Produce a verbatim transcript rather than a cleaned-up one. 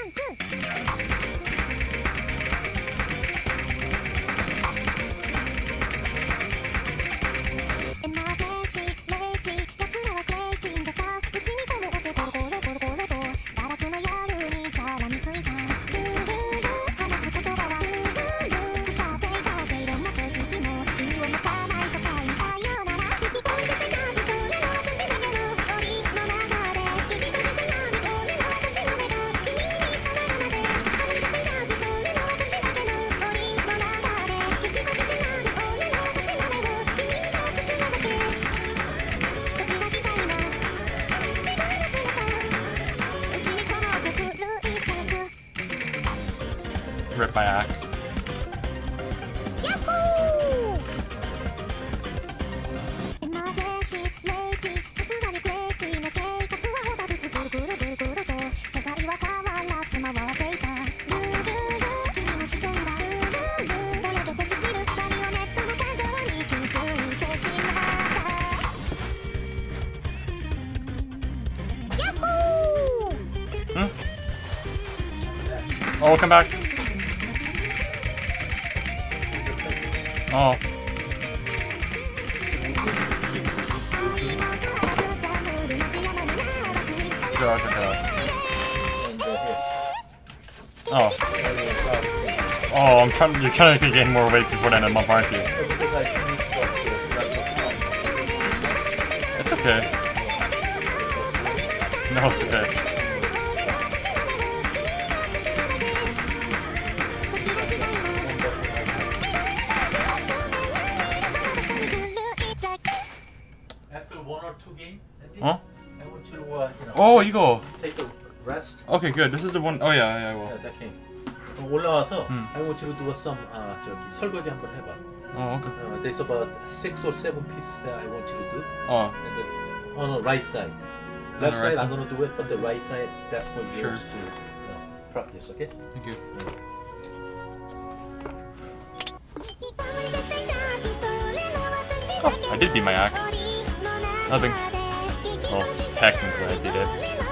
Rip my act. Hmm? Oh, come back. Oh. Gosh, okay. Oh. Oh, I'm trying. You're trying to gain more weight before the end of the month, aren't you? It's okay. No, it's okay. Huh? I want you to, uh, you know, oh, you go. Take a rest. Okay, good. This is the one. Oh yeah, yeah, I will. Yeah, that came. 올라와서 음. I want you to do some uh, 저기 설거지 한번 해봐. Oh, okay. Uh, there's about six or seven pieces that I want you to do. Oh. And then on the right side. Left right side I'm side. gonna do it, but the right side that's for yours Sure. to uh, practice. Okay? Thank you. Oh, I did beat my act. Nothing. Well, technically I did it.